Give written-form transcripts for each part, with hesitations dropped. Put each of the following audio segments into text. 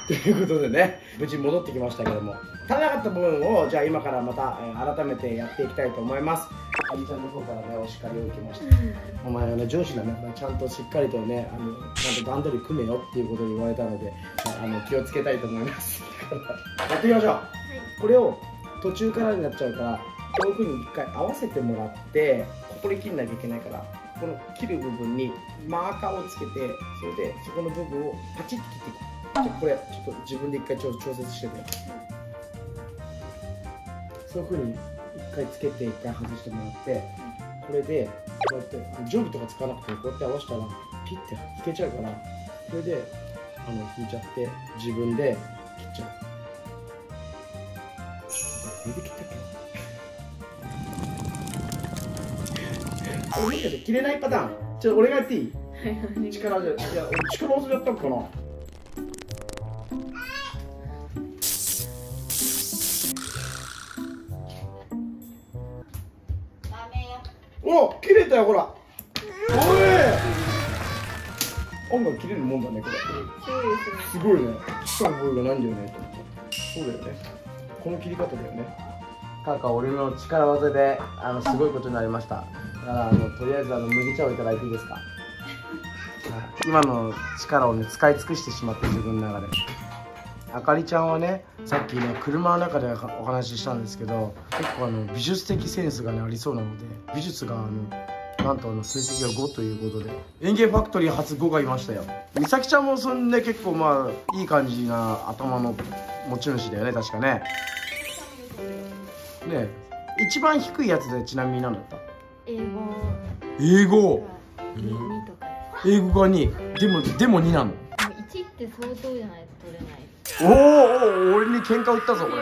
ということでね、無事戻ってきましたけども、足らなかった部分をじゃあ今からまた、改めてやっていきたいと思います。ありちゃんの方からね、お叱りを受けました。お前はね、上司なんだからちゃんとしっかりとね、ちゃんと段取り組めよっていうことを言われたので、気をつけたいと思います。やっていきましょう。これを途中からになっちゃうから、こういうふうに一回合わせてもらって、ここで切んなきゃいけないから、この切る部分にマーカーをつけて、それでそこの部分をパチッと切っていく。じゃあこれちょっと自分で一回調節してて、そういうふうに一回つけて一回外してもらって、これでこうやって定規とか使わなくてもこうやって合わせたらピッて引けちゃうから、それで引いちゃって自分で切っちゃう。これで切ったっけ？もしかして切れないパターン、ちょっと俺がやっていい？力で、いや、俺力技でやったのかな。お、切れたよ、ほら。おい。音楽切れるもんだね、これ。すごいね。切った覚えがないんだよね。そうだよね。この切り方だよね。カカ、俺の力技ですごいことになりました。だからとりあえず麦茶をいただいていいですか。今の力をね使い尽くしてしまって、自分の中で。あかりちゃんはね、さっきね車の中でお話ししたんですけど、結構美術的センスがねありそうなので、美術がなんと成績が5ということで、園芸ファクトリー初5がいましたよ。みさきちゃんもそんで結構まあいい感じな頭の持ち主だよね、確かね。ね、一番低いやつでちなみに何だった？英語 2とか。 英語が2。でも2なの。 1って相当じゃないと取れない。 おお、俺に喧嘩売ったぞこれ。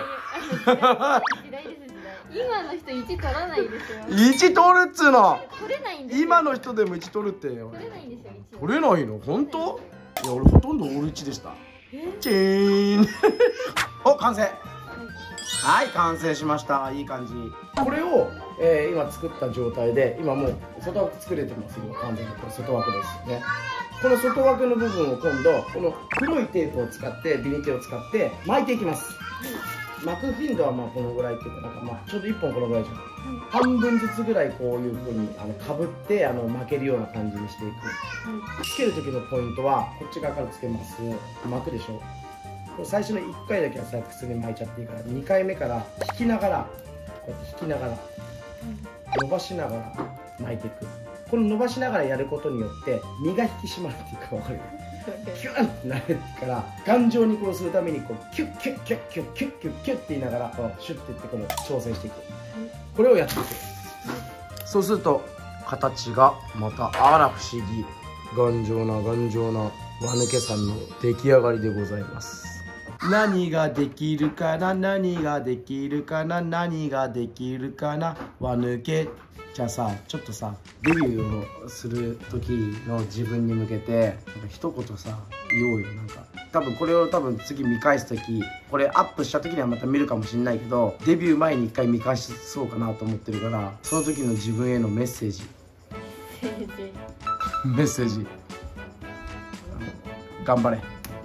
今の人1取らないですよ。 1取るっつうの。 取れないんですよ。 今の人でも1取るってよ。 取れないんですよ。 取れないの？本当？いや、俺ほとんどオール1でした。チーン。お、完成。はい、完成しました。いい感じ。これを、今作った状態で、今もう外枠作れてますよ。完全にこれ外枠ですね。この外枠の部分を今度この黒いテープを使って、ビニテを使って巻いていきます。巻く頻度はまあこのぐらいっていうか、なんかまあちょうど1本このぐらいじゃん。半分ずつぐらいこういう風にかぶって巻けるような感じにしていく。つける時のポイントはこっち側からつけます。巻くでしょ。これ最初の1回だけはさ普通に巻いちゃっていいから、2回目から引きながら、こうやって引きながら伸ばしながら巻いていく。この伸ばしながらやることによって身が引き締まるっていうか、分かる？キュッってなるから頑丈にこうするためにこうキュッキュッキュッキュッキュッキュッキュッって言いながらこうシュッていってこの調整していく。これをやっていく。そうすると形がまたあら不思議、頑丈な輪抜けさんの出来上がりでございます。何ができるかな、何ができるかな、何ができるかな、輪抜け。じゃあさ、ちょっとさ、デビューをする時の自分に向けて一言さ言おうよ。なんか多分これを次見返す時、これアップした時にはまた見るかもしれないけど、デビュー前に一回見返しそうかなと思ってるから、その時の自分へのメッセージメッセージ、頑張れ。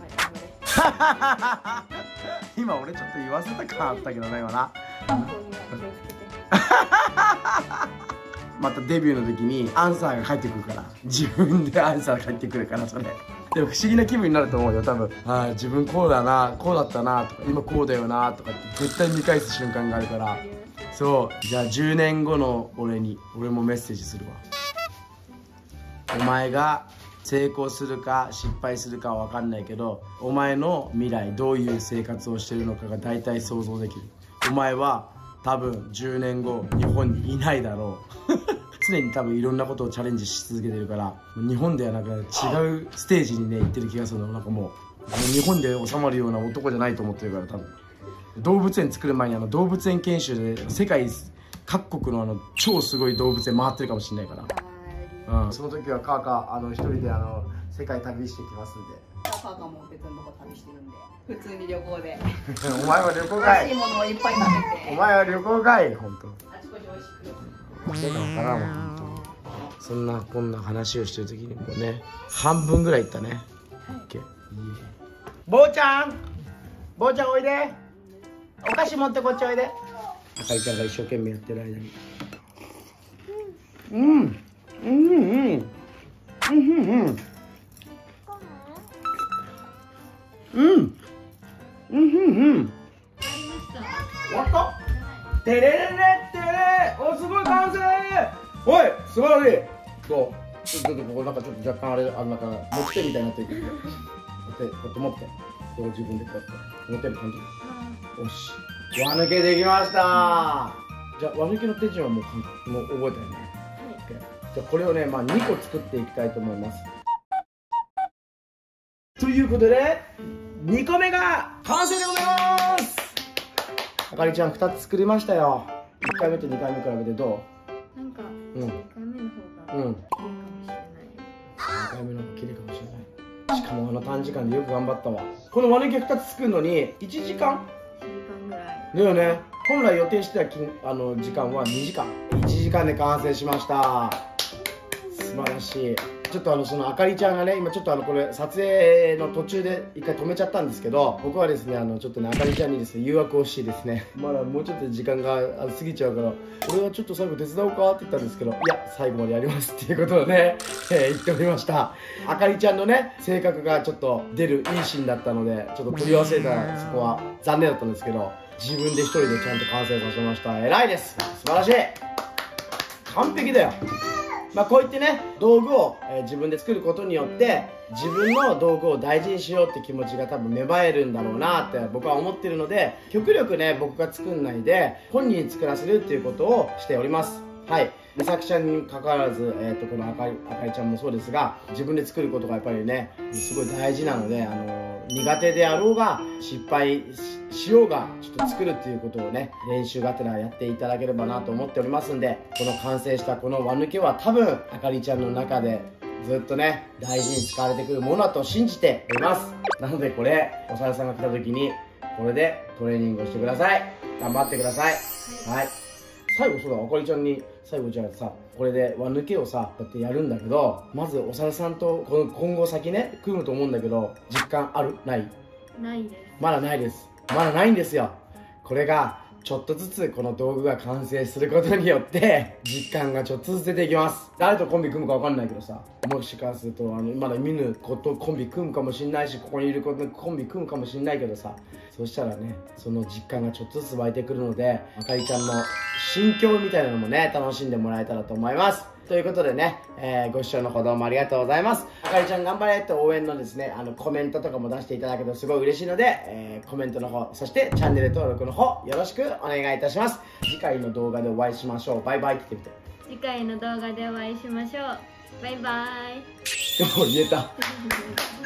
今俺ちょっと言わせた感あったけどね、今な。またデビューの時にアンサーが返ってくるから、自分でアンサーが返ってくるから、それでも不思議な気分になると思うよ多分。ああ、自分こうだな、こうだったなとか、今こうだよなとかって絶対見返す瞬間があるから。そう、じゃあ10年後の俺に俺もメッセージするわ。お前が成功するか失敗するかは分かんないけど、お前の未来どういう生活をしてるのかが大体想像できる。お前は多分10年後日本にいないだろう。常に多分いろんなことをチャレンジし続けてるから、日本ではなんか違うステージにね行ってる気がするの。なんかもう日本で収まるような男じゃないと思ってるから、多分動物園作る前に動物園研修で世界各国の超すごい動物園回ってるかもしれないから、その時はカーカ一人で世界旅してきますんで。 カーカも別のとこ旅してるんで、普通に旅行でお前は旅行かい。 美味しいものをいっぱい食べて。 お前は旅行かい。本当あちこち美味しく。 そうかわからんわ、本当に。そんなこんな話をしてる時にもね、半分ぐらいいったね。オッケー。坊ちゃん。 ぼうちゃんおいで。お菓子持ってこっちおいで。あかりちゃんが一生懸命やってる間に。終わった。てれれれってれ。お、すごい完成。おい、素晴らしい。そう。ちょっとここなんかちょっと若干あれなんか持ち手みたいになってるけど。こうやって持って。こう自分でこうやって持てる感じ。よし。輪抜けできました。じゃあ輪抜けの手順はもう覚えたよね。じゃあこれをね、まあ2個作っていきたいと思います。ということで2個目が完成でございます。あかりちゃん2つ作りましたよ。1回目と2回目比べてどう？なんか1回目の方が綺麗かもしれない。 2回目の方が綺麗かもしれない。しかもあの短時間でよく頑張ったわ。この輪抜け2つ作るのに1時間ぐらいだよね。本来予定してた時間は2時間。1時間で完成しました。素晴らしい。ちょっとそのあかりちゃんがね、今ちょっとこれ撮影の途中で一回止めちゃったんですけど、僕はですねちょっとねあかりちゃんにですね誘惑をしですね、まだもうちょっと時間が過ぎちゃうから俺はちょっと最後手伝おうかって言ったんですけど、いや最後までやりますっていうことをね、言っておりました。あかりちゃんのね性格がちょっと出るいいシーンだったのでちょっと取り忘れたそこは残念だったんですけど、自分で一人でちゃんと完成させました。偉いです。素晴らしい。完璧だよ。まあこういってね道具を、自分で作ることによって自分の道具を大事にしようって気持ちが多分芽生えるんだろうなって僕は思ってるので、極力ね僕が作んないで本人に作らせるっていうことをしております。はい。美咲ちゃんに関わらず、このあかりちゃんもそうですが、自分で作ることがやっぱりねすごい大事なので、苦手であろうが失敗しようがちょっと作るっていうことをね練習がてらやっていただければなと思っておりますんで、この完成したこの輪抜けは多分あかりちゃんの中でずっとね大事に使われてくるものだと信じております。なのでこれお猿さんが来た時にこれでトレーニングをしてください。頑張ってください。はい。最後そうだ、あかりちゃんに最後じゃあさ、これで輪抜けをさこうやってやるんだけど、まずお猿さんとこの今後先ね組むと思うんだけど、実感ある？ない？ ないです。 まだないです。まだないんですよ。これがちょっとずつこの道具が完成することによって実感がちょっとずつ出ていきます。誰とコンビ組むか分かんないけどさ、もしかするとまだ見ぬ子とコンビ組むかもしんないし、ここにいる子とコンビ組むかもしんないけどさ、そしたらねその実感がちょっとずつ湧いてくるので、あかりちゃんの心境みたいなのもね楽しんでもらえたらと思います。ということでね、ご視聴のほどどうもありがとうございます。あかりちゃん頑張れと応援のですねコメントとかも出していただけるとすごい嬉しいので、コメントの方、そしてチャンネル登録の方よろしくお願いいたします。次回の動画でお会いしましょう。バイバイって言ってみて。 次回の動画でお会いしましょう。バイバイ。 でも言えた。